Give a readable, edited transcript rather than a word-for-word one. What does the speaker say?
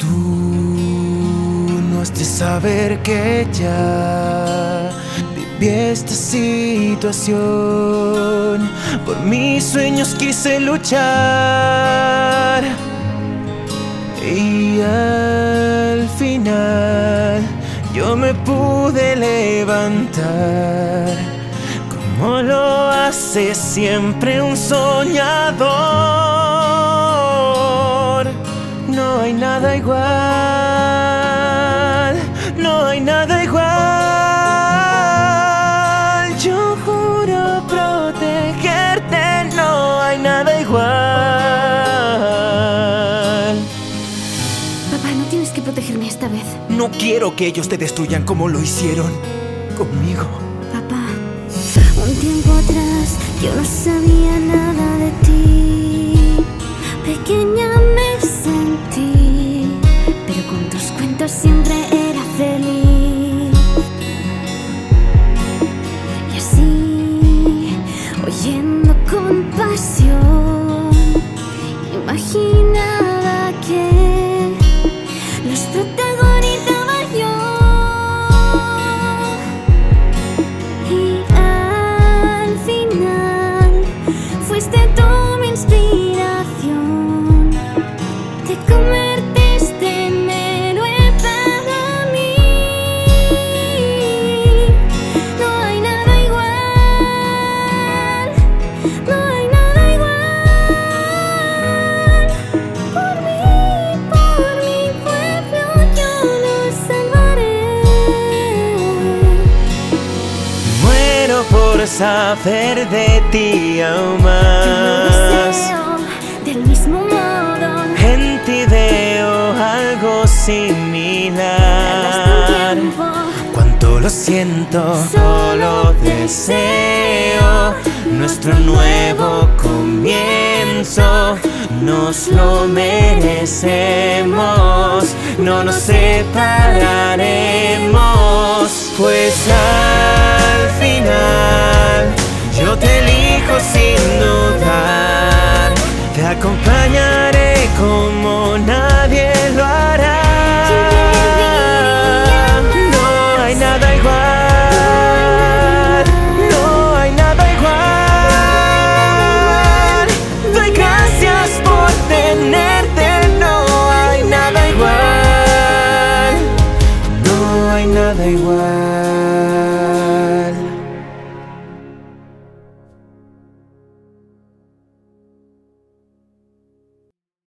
Tú no has de saber que ya viví esta situación. Por mis sueños quise luchar y al final yo me pude levantar, como lo hace siempre un soñador. No hay nada igual, no hay nada igual. Yo juro protegerte, no hay nada igual. Papá, no tienes que protegerme esta vez. No quiero que ellos te destruyan como lo hicieron conmigo. Papá, un tiempo atrás yo no sabía nada de ti. Pequeña me sentí, pero con tus cuentos siempre era feliz. Y así, oyendo con pasión, imaginaba que los protagonizaba yo. Y al final fuiste tú mi inspiración. Te convertiste en héroe para mí. No hay nada igual, no hay nada igual. Por mi pueblo yo lo salvaré. Muero por saber de ti aún Yo lo más. deseo del mismo modo. En ti veo algo Tardaste un similar. tiempo. Cuánto lo siento, solo deseo nuestro nuevo comienzo. Nos lo merecemos, no nos separaremos. Pues al final yo te elijo sin dudar. Te acompañaré como nadie lo hará. No hay nada igual, no hay nada igual. Doy gracias por tenerte, no hay nada igual, no hay nada igual.